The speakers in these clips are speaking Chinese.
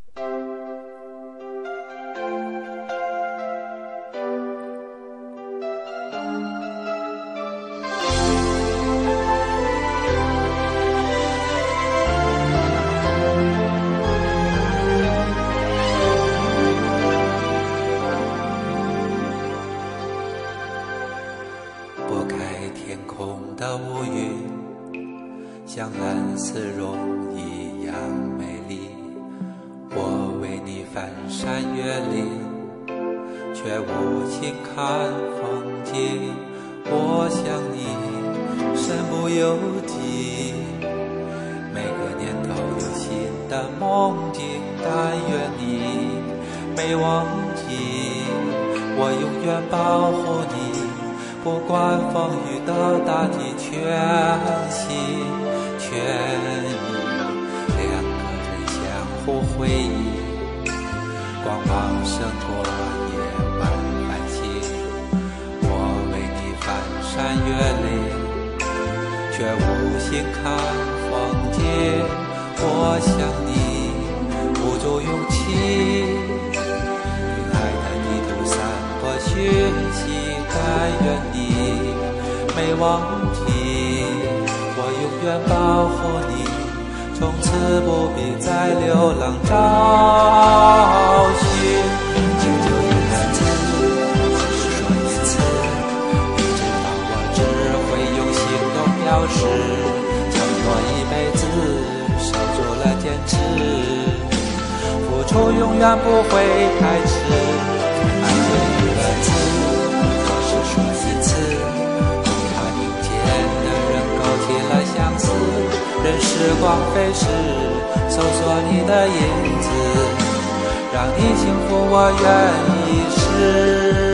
拨开天空的乌云，像蓝丝绒一样美丽。我为你翻山越岭，却无心看风景。我想你身不由己，每个年头有新的梦境。但愿你没忘记，我永远保护你。不管风雨的大地，全心全意，两个人相互回忆，光芒胜过夜晚繁星。我为你翻山越岭，却无心看风景。我想你无足勇气，云海的地图散播讯息。但愿你没忘记，我永远保护你，从此不必再流浪找寻。就一个字，只说一次，你知道我只会用行动表示，承诺一辈子，守住了坚持，付出永远不会太迟。爱就一个字，说一次，恐怕听见的人勾起了相思。任时光飞逝，搜索你的影子，让你幸福我愿意试。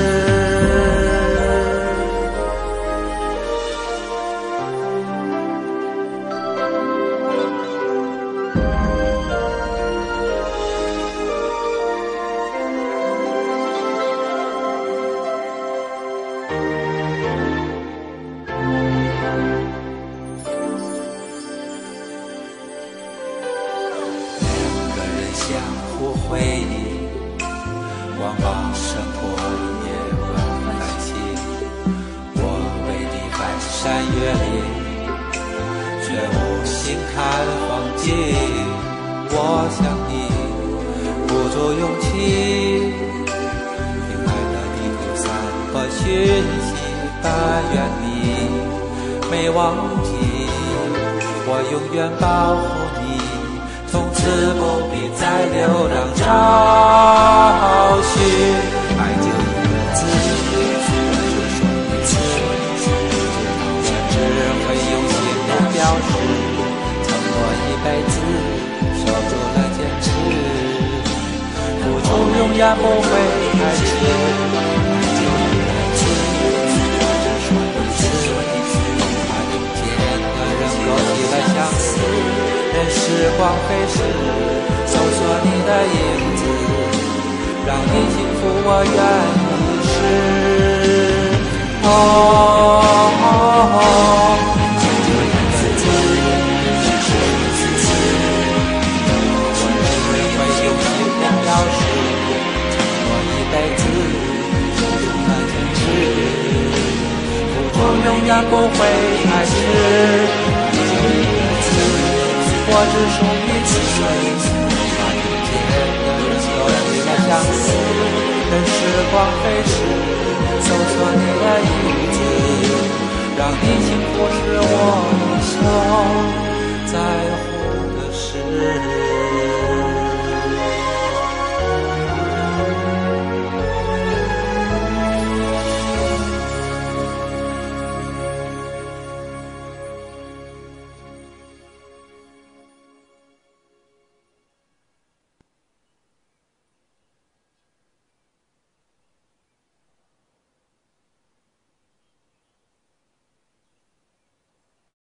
相互回忆，光芒胜过夜晚繁星。我为你翻山越岭，却无心看风景。我想你鼓足勇气，平安的地图散播讯息。但愿你没忘记，我永远保护你，从此不必再流浪找寻。爱就一个字，我只说一次，我只会用行动表示，承诺一辈子，守住了坚持，付出永远不会太迟。爱就一个字，我只说一次，怕听见的人勾起了相思。任时光飞逝，搜索你的影子，让你幸福我愿意试。就一个字，只说一次，我只会用行动表示，承诺一辈子，守住了坚持，付出永远不会太迟。我只说一次，怕听见的人勾起了相思。任时光飞逝，搜索你的影子，让你幸福是我一生在乎的事。